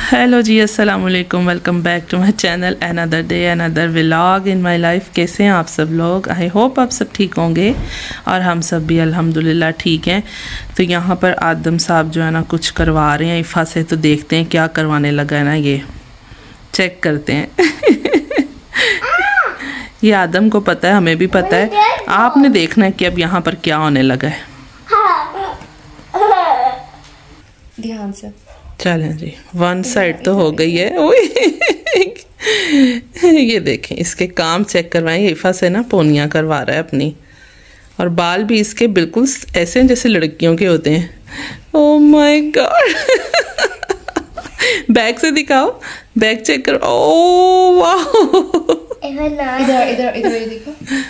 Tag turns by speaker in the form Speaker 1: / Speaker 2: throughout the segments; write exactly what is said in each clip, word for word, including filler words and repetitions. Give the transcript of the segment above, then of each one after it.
Speaker 1: Hello जी, अस्सलाम वालेकुम। Welcome back to my channel. Another day another vlog in my life. कैसे हैं आप सब लोग? आई होप आप सब ठीक होंगे और हम सब भी अल्हम्दुलिल्लाह ठीक हैं। तो यहाँ पर आदम साहब जो है ना कुछ करवा रहे हैं इफ़ा से, तो देखते हैं क्या करवाने लगा है ना, ये चेक करते हैं। ये आदम को पता है, हमें भी पता है, आपने देखना है कि अब यहाँ पर क्या होने लगा है।
Speaker 2: ध्यान से
Speaker 1: चलें जी, वन साइड तो हो गई है। ये देखें, इसके काम चेक करवाएं। इफ़ा से ना पोनियाँ करवा रहा है अपनी, और बाल भी इसके बिल्कुल ऐसे हैं जैसे लड़कियों के होते हैं। Oh my God. बैक से दिखाओ, बैक चेक करो। ओह वाह,
Speaker 2: इधर इधर इधर देखो।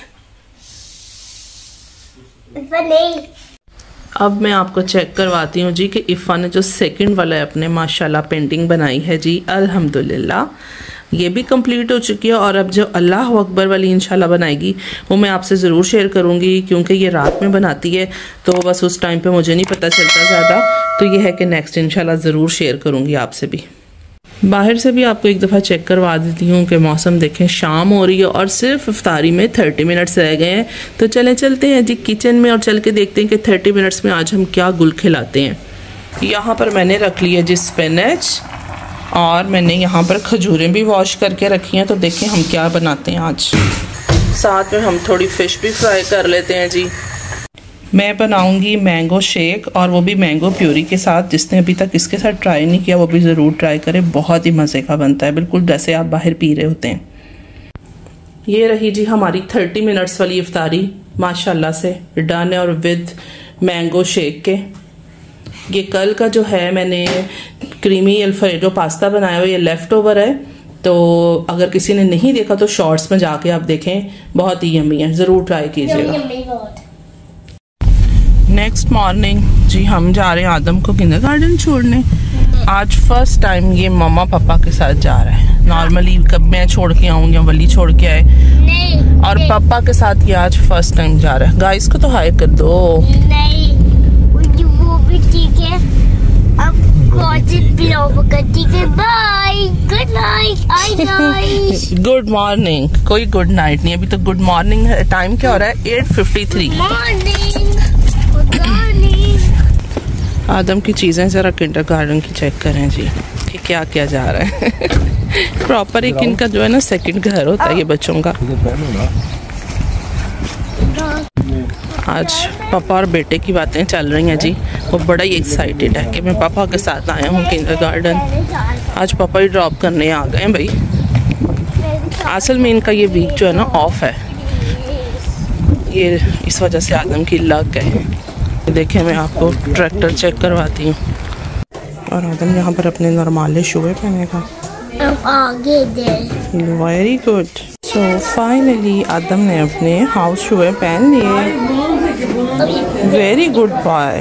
Speaker 1: अब मैं आपको चेक करवाती हूँ जी कि इफ़ा ने जो सेकंड वाला है अपने माशाल्लाह पेंटिंग बनाई है जी, अल्हम्दुलिल्लाह ये भी कंप्लीट हो चुकी है। और अब जो अल्लाह अकबर वाली इंशाल्लाह बनाएगी वो मैं आपसे ज़रूर शेयर करूँगी, क्योंकि ये रात में बनाती है तो बस उस टाइम पे मुझे नहीं पता चलता ज़्यादा। तो ये है कि नेक्स्ट इंशाल्लाह ज़रूर शेयर करूँगी आपसे भी। बाहर से भी आपको एक दफ़ा चेक करवा देती हूँ कि मौसम देखें, शाम हो रही है और सिर्फ इफ्तारी में थर्टी मिनट्स रह गए हैं। तो चलें चलते हैं जी किचन में और चल के देखते हैं कि थर्टी मिनट्स में आज हम क्या गुल खिलाते हैं। यहाँ पर मैंने रख लिया जी स्पिनच, और मैंने यहाँ पर खजूरें भी वॉश करके रखी हैं। तो देखें हम क्या बनाते हैं आज। साथ में हम थोड़ी फ़िश भी फ्राई कर लेते हैं जी। मैं बनाऊंगी मैंगो शेक, और वो भी मैंगो प्यूरी के साथ। जिसने अभी तक इसके साथ ट्राई नहीं किया वो भी ज़रूर ट्राई करे, बहुत ही मज़े का बनता है, बिल्कुल जैसे आप बाहर पी रहे होते हैं। ये रही जी हमारी थर्टी मिनट्स वाली इफ्तारी, माशाल्लाह से डन है, और विद मैंगो शेक के। ये कल का जो है मैंने क्रीमी अल्फ्रेडो पास्ता बनाया हुआ, ये लेफ़्ट ओवर है। तो अगर किसी ने नहीं देखा तो शॉर्ट्स में जाके आप देखें, बहुत ही यम्मी है, ज़रूर ट्राई कीजिएगा। नेक्स्ट मॉर्निंग जी हम जा रहे हैं आदम को किंडरगार्टन छोड़ने। आज फर्स्ट टाइम ये मम्मा पापा के साथ जा रहा है। नॉर्मली कब मैं छोड़ के आऊँ या वली छोड़ के आए, और पापा के साथ ये आज फर्स्ट टाइम जा रहा है। गाइस को तो हाय कर दो।
Speaker 3: नहीं वो भी ठीक है। अब bye, good night. Hi guys,
Speaker 1: good morning. कोई गुड नाइट नहीं, अभी तो गुड मॉर्निंग है। टाइम क्या हो रहा है? Eight fifty three. आदम की चीज़ें ज़रा किंडरगार्टन की चेक करें जी कि क्या क्या जा रहा है। प्रॉपर एक इनका जो है ना सेकंड घर होता है ये बच्चों का। आज पापा और बेटे की बातें चल रही हैं जी। वो बड़ा ही एक्साइटेड है कि मैं पापा के साथ आया हूँ किंडरगार्टन। आज पापा ही ड्रॉप करने आ गए हैं भाई। असल में इनका ये वीक जो है ना ऑफ है, ये इस वजह से आदम की लक है। देखें मैं आपको ट्रैक्टर चेक करवाती हूँ। और आदम यहाँ पर अपने नॉर्मल शूज़ पहनेगा।
Speaker 3: आगे दे।
Speaker 1: Very good. So finally Adam ने अपने हाउस शूज़ पहन लिए। Very good boy.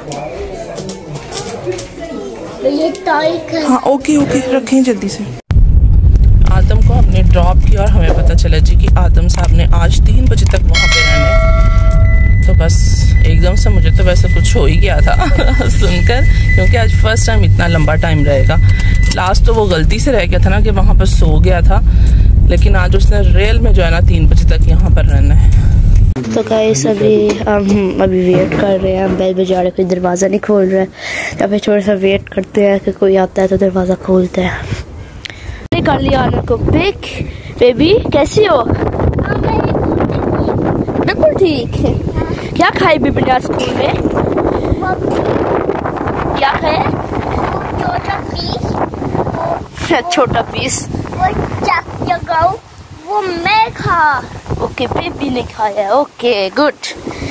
Speaker 1: हाँ ओके ओके, रखें जल्दी से। आदम को हमने ड्रॉप किया और हमें पता चला जी कि आदम साहब ने आज तीन बजे तक वहाँ पे रहना है। तो बस एकदम से मुझे तो वैसे कुछ हो ही गया था सुनकर, क्योंकि आज फर्स्ट टाइम इतना लंबा टाइम रहेगा। लास्ट तो वो गलती से रह गया था ना कि वहाँ पर सो गया था, लेकिन आज उसने रियल में जो है ना तीन बजे तक यहाँ पर रहना है।
Speaker 4: तो गाइस अभी हम अभी वेट कर रहे हैं। बेल बजा रहे, कोई दरवाज़ा नहीं खोल रहा है। तो फिर थोड़ा सा वेट करते हैं कि कोई आता है तो दरवाज़ा खोलते हैं। कर लिया आना को पिक। बेबी कैसी हो? बिल्कुल ठीक है। क्या खाई बेबी ने आज स्कूल में? क्या खाया?
Speaker 3: छोटा पीस।
Speaker 4: छोटा पीस।
Speaker 3: वो चक वो मैं खा।
Speaker 4: ओके बेबी ने खाया। Okay good.